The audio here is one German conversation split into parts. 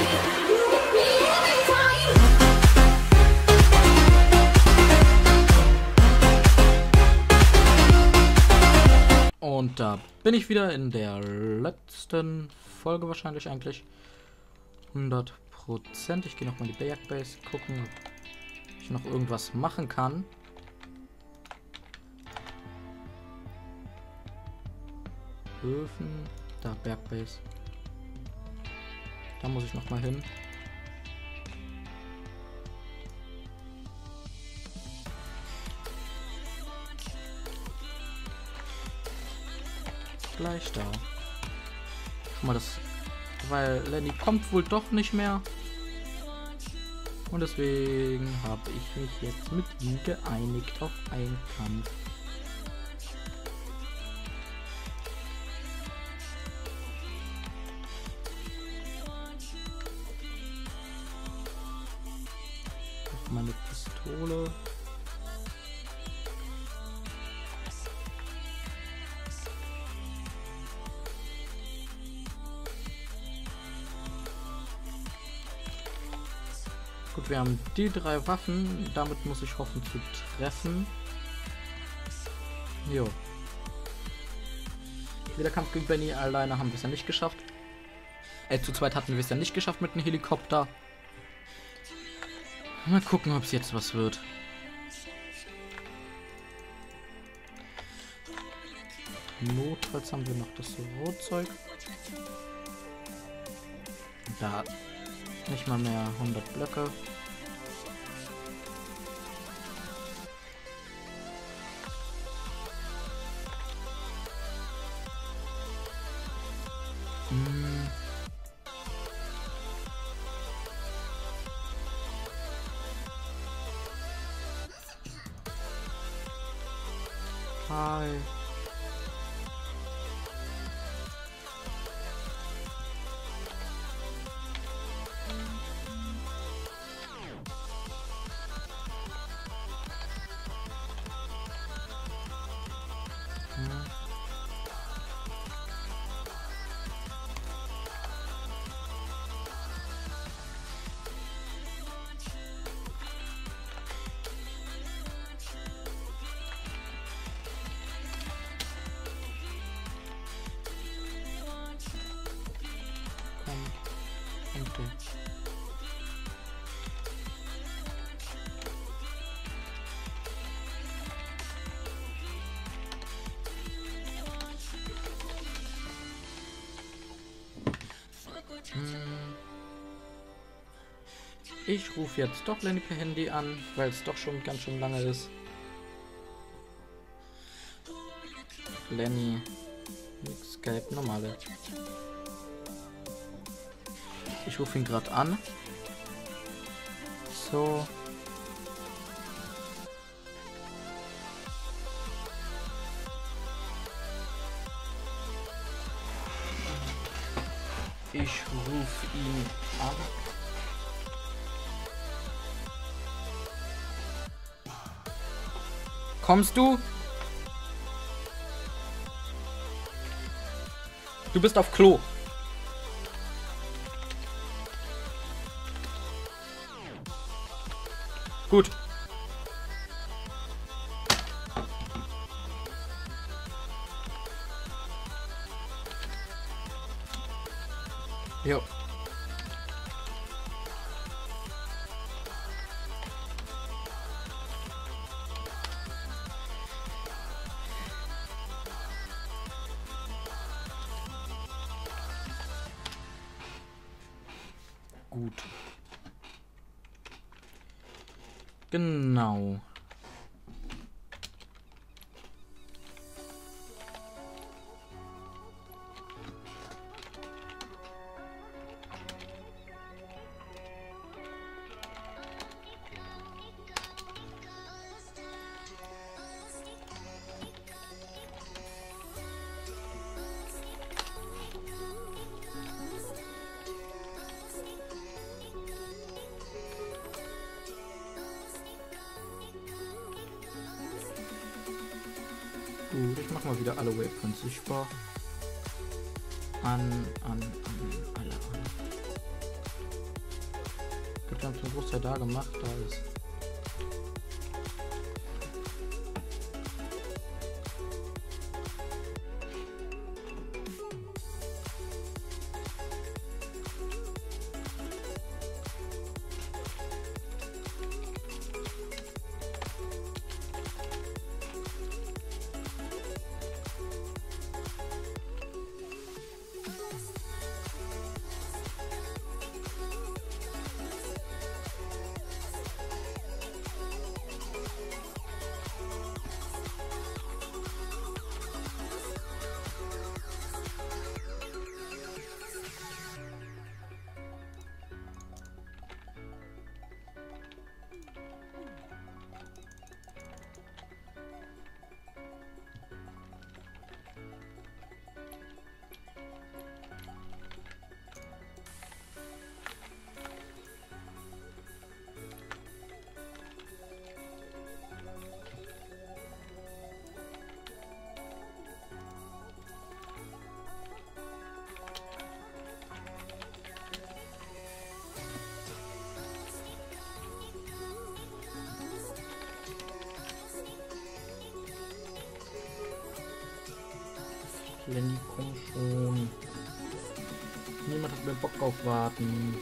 Und da bin ich wieder in der letzten Folge wahrscheinlich eigentlich. 100%. Ich gehe nochmal in die Bergbase gucken, ob ich noch irgendwas machen kann. Öfen. Da, Bergbase. Da muss ich nochmal hin. Gleich da. Schon mal das, weil Lenny kommt wohl doch nicht mehr. Und deswegen habe ich mich jetzt mit ihm geeinigt auf einen Kampf. Auf meine Pistole. Gut, wir haben die 3 Waffen. Damit muss ich hoffen zu treffen. Jo. Wieder Kampf gegen Benny. Alleine haben wir es ja nicht geschafft. Zu zweit hatten wir es ja nicht geschafft mit dem Helikopter. Mal gucken, ob es jetzt was wird. Notfalls haben wir noch das Rotzeug. Da nicht mal mehr 100 Blöcke. Hi. Okay. Ich rufe jetzt doch Lenny per Handy an, weil es doch schon ganz schön lange ist. Lenny, Skype, normale. Ich rufe ihn gerade an. So. Ich rufe ihn an. Kommst du? Du bist auf Klo. Gut. Jo. Gut. Genau. Gut, ich mache mal wieder alle Waypoints sichtbar. Alle an. Gut, wir haben den Großteil da gemacht, da ist. Lenny, komm schon. Niemand hat mehr Bock auf Warten.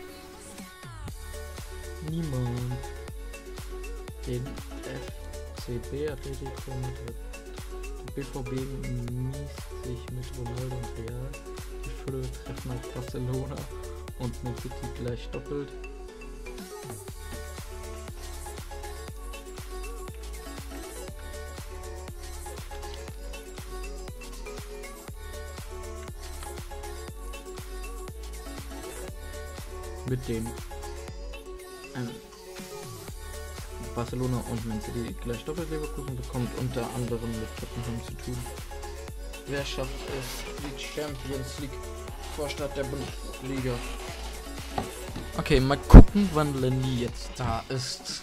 Niemand. Den FCB Atletico Madrid. Der BVB mies sich mit Ronaldo und Real. Die Fülle treffen auf Barcelona und Man City gleich doppelt. Mit dem Barcelona und Man City gleich doppelt Leverkusen bekommt unter anderem mit Tottenham zu tun. Wer schafft es, die Champions League vor Start der Bundesliga? Okay, mal gucken, wann Lenny jetzt da ist.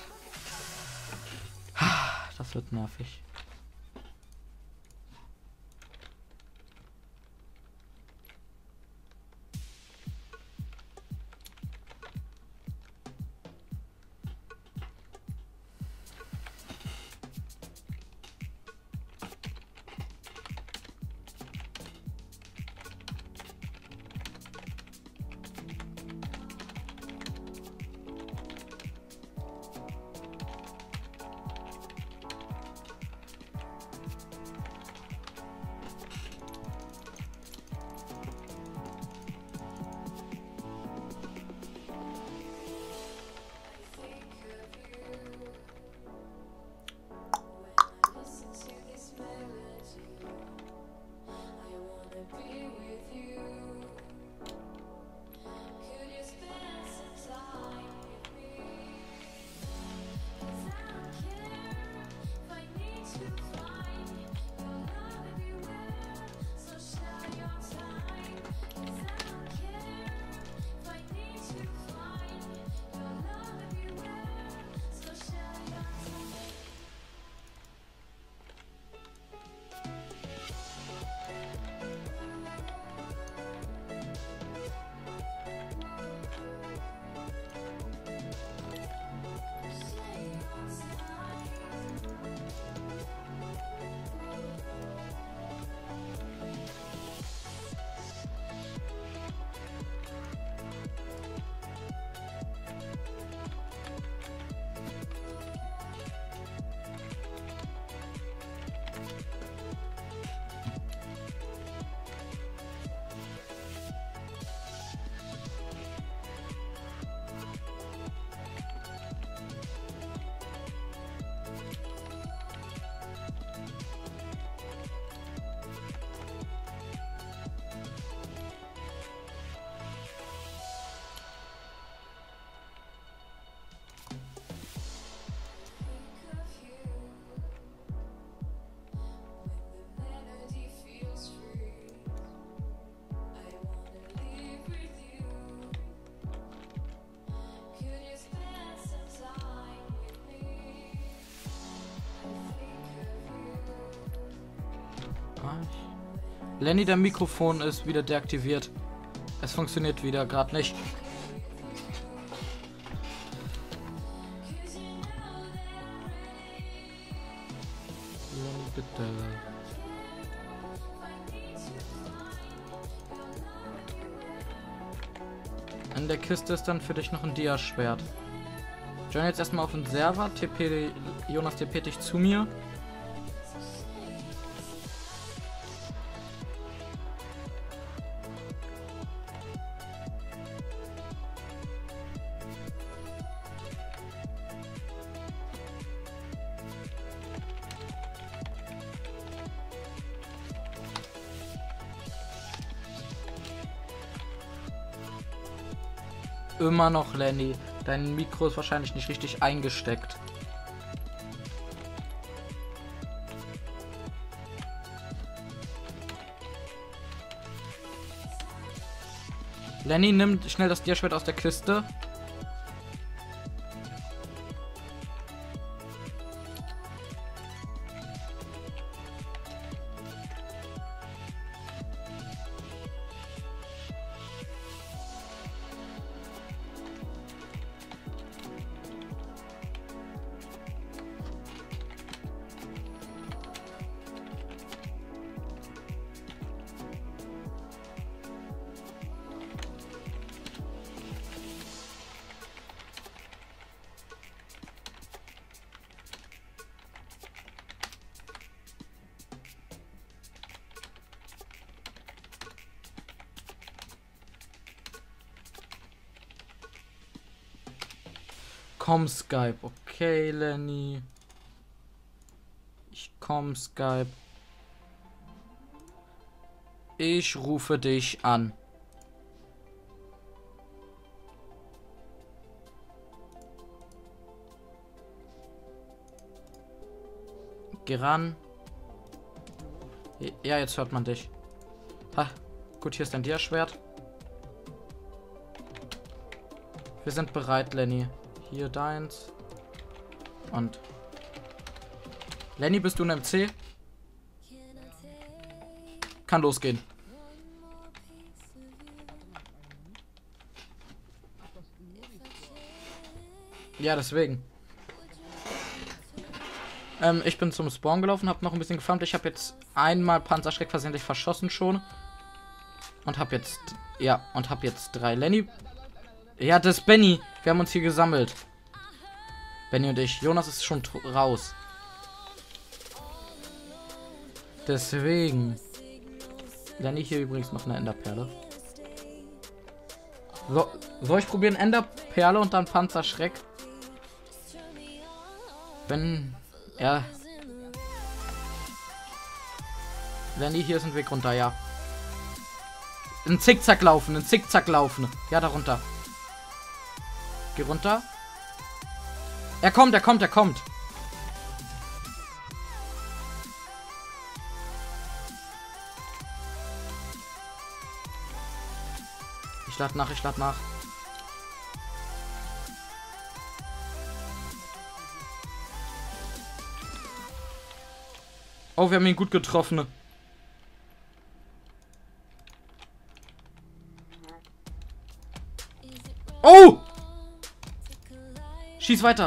Das wird nervig. Lenny, der Mikrofon ist wieder deaktiviert. Es funktioniert wieder gerade nicht. bitte. In der Kiste ist dann für dich noch ein Dia-Schwert. Join jetzt erstmal auf den Server. Jonas, TP dich zu mir. Immer noch, Lenny. Dein Mikro ist wahrscheinlich nicht richtig eingesteckt. Lenny, nimm schnell das Dia-Schwert aus der Kiste. Komm, Skype. Okay, Lenny. Ich komm, Skype. Ich rufe dich an. Geh ran. Ja, jetzt hört man dich. Ha, gut, hier ist dein Dia-Schwert. Wir sind bereit, Lenny. Hier deins. Und Lenny, bist du ein MC? Kann losgehen. Ja, deswegen. Ich bin zum Spawn gelaufen, habe noch ein bisschen gefarmt. Ich habe jetzt einmal Panzerschreck versehentlich verschossen schon. Und habe jetzt, ja, und habe jetzt 3 Lenny. Ja, das ist Benny. Wir haben uns hier gesammelt. Benny und ich. Jonas ist schon raus. Deswegen. Lenny hier übrigens noch eine Enderperle. So, soll ich probieren Enderperle und dann Panzerschreck? Wenn er... Lenny, hier ist ein Weg runter, ja. Ein Zickzack laufen, ein Zickzack laufen. Ja, darunter. Geh runter. Er kommt, er kommt, er kommt. Ich lade nach, ich lade nach. Oh, wir haben ihn gut getroffen. Oh! Schieß weiter.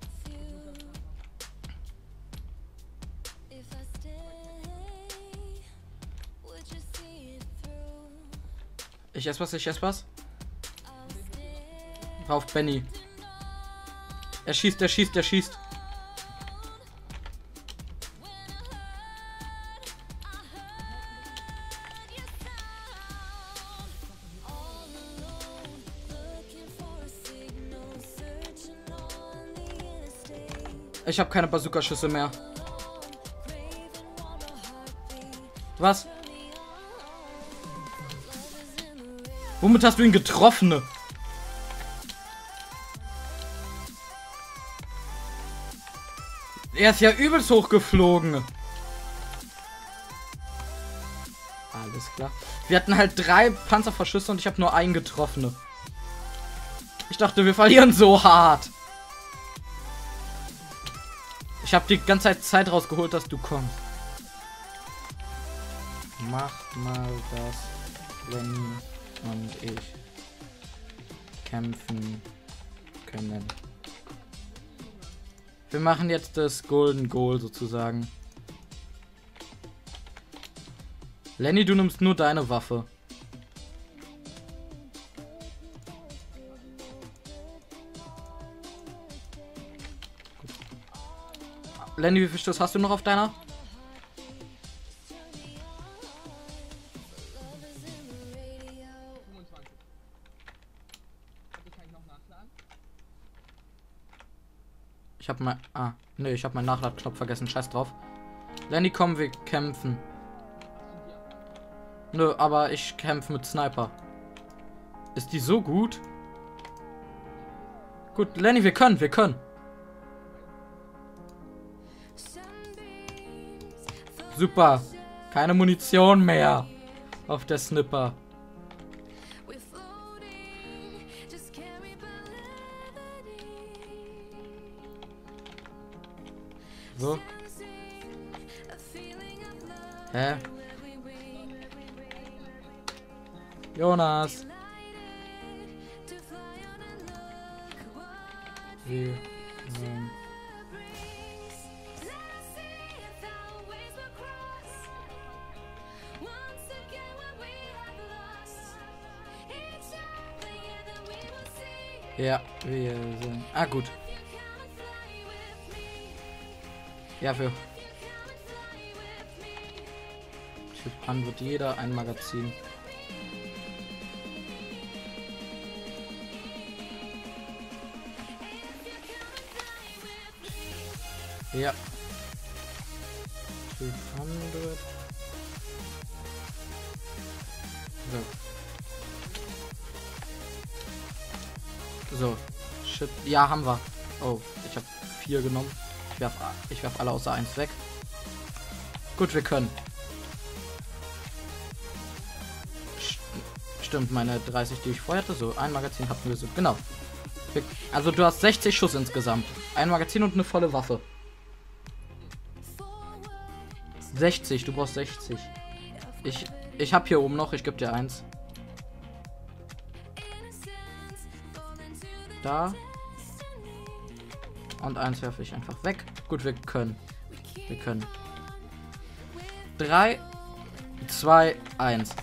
Ich esse was, ich esse was. Rauf, Benny. Er schießt, er schießt, er schießt. Ich habe keine Bazooka-Schüsse mehr. Was? Womit hast du ihn getroffen? Er ist ja übelst hochgeflogen. Alles klar. Wir hatten halt 3 Panzerverschüsse und ich habe nur einen getroffen. Ich dachte, wir verlieren so hart. Ich habe die ganze Zeit rausgeholt, dass du kommst. Mach mal das, Lenny und ich kämpfen können. Wir machen jetzt das Golden Goal sozusagen. Lenny, du nimmst nur deine Waffe. Lenny, wie viel Schuss hast du noch auf deiner? Ich hab mein... Ah, nee, ich hab meinen Nachladknopf vergessen. Scheiß drauf. Lenny, komm, wir kämpfen. Nö, aber ich kämpfe mit Sniper. Ist die so gut? Gut, Lenny, wir können. Super. Keine Munition mehr. Auf der Snipper. So. Hä? Jonas. Wie? Ja, wir sind... Ah, gut. Ja, für... Typ an wird jeder ein Magazin. Ja. Typ 100. So. Shit. Ja, haben wir. Oh, ich habe 4 genommen. Ich werf alle außer 1 weg. Gut, wir können. Stimmt, meine 30, die ich vorher hatte. So, ein Magazin hatten wir so. Genau. Also du hast 60 Schuss insgesamt. Ein Magazin und eine volle Waffe. 60, du brauchst 60. Ich habe hier oben noch, ich gebe dir 1. Da. Und 1 werfe ich einfach weg. Gut, wir können. 3, 2, 1.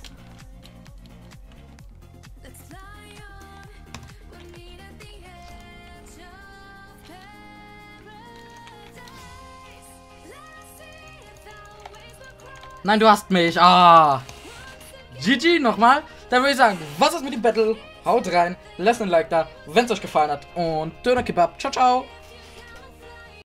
Nein, du hast mich. Ah. GG nochmal. Dann würde ich sagen, was ist mit dem Battle? Haut rein, lasst ein Like da, wenn es euch gefallen hat. Und Döner Kebab. Ciao, ciao.